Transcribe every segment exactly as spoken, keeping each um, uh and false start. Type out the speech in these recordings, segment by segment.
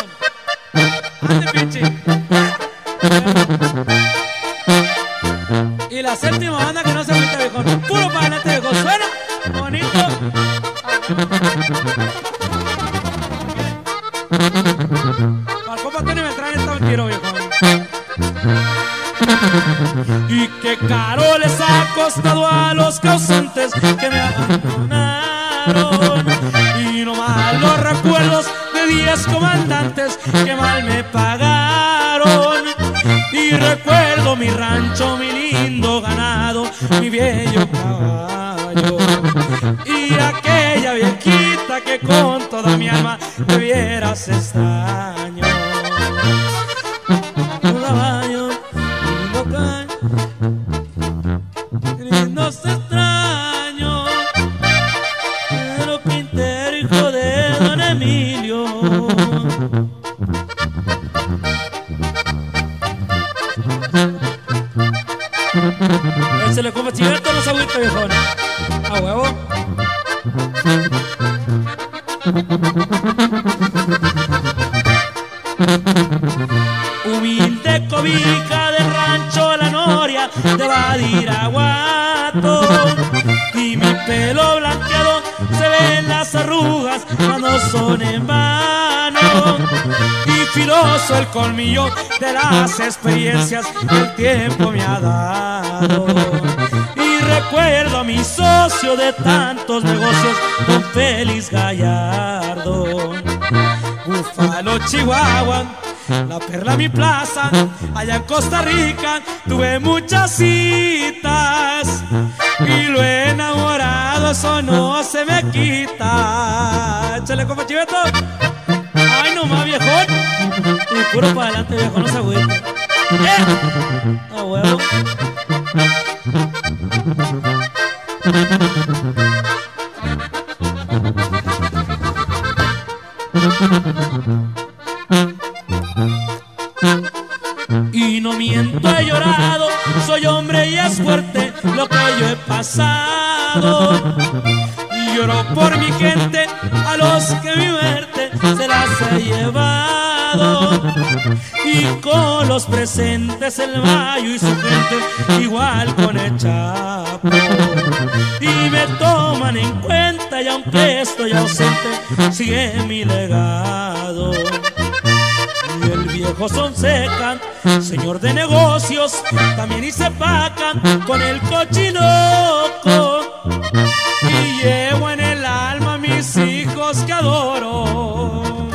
viejón. Ande, pinche. Y la séptima banda que no se agüita, viejón. Puro para adelante, viejón. Suena bonito. Para el compa Tony me traen esta quiero, viejón. Y qué caro les ha costado a los causantes que me abandonaron. Y no mal los recuerdos de diez comandantes que mal me pagaron. Y recuerdo mi rancho, mi lindo ganado, mi bello caballo. Y aquella viejita que con toda mi alma te vieras extraño. Un caballo, lindo caballo, lindos extraños, pero Quintero, hijo de don Emilio. Él se le come chiveto, no se agüita, viejón. A huevo. Humilde cobija de rancho La Noria de Badiraguato, y mi pelo blanqueado se ven las arrugas cuando son en vano. Y filoso el colmillo de las experiencias que el tiempo me ha dado. Y recuerdo a mi socio de tantos negocios, don Félix Gallardo. Búfalo, Chihuahua, La Perla, mi plaza, allá en Costa Rica tuve muchas citas, y lo enamorado eso no se me quita. Échale, compa Chiveto. Ay, nomás, viejón. Y puro para adelante, viejo, no se agüite. ¡Eh! A huevo. Y no miento, he llorado, soy hombre y es fuerte lo que yo he pasado. Y lloro por mi gente, a los que mi muerte se las he llevado. Y con los presentes el Mayo y su gente, igual con el Chapo. Y me toman en cuenta y aunque estoy ausente, sigue mi legado. Y el viejo Sonseca, señor de negocios, también hice paca con el cochinoco. Y llevo en el alma a mis hijos que adoro.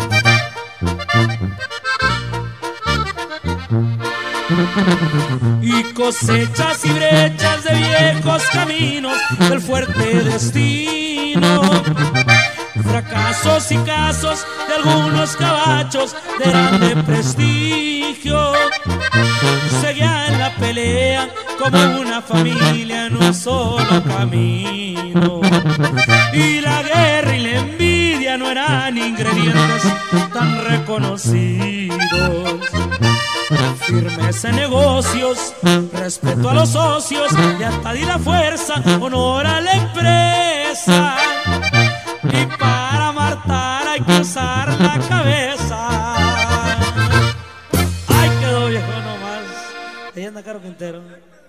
Y cosechas y brechas de viejos caminos del fuerte destino. Fracasos y casos de algunos cabachos de grande prestigio. Seguía en la pelea como una familia en un solo camino. Y la guerra y la envidia no eran ingredientes tan reconocidos. Firmeza en negocios, respeto a los socios, lealtad y la fuerza, honor a la empresa. Y para matar hay que usar la cabeza. Ay, quedó viejo nomás. Ahí anda Caro Quintero.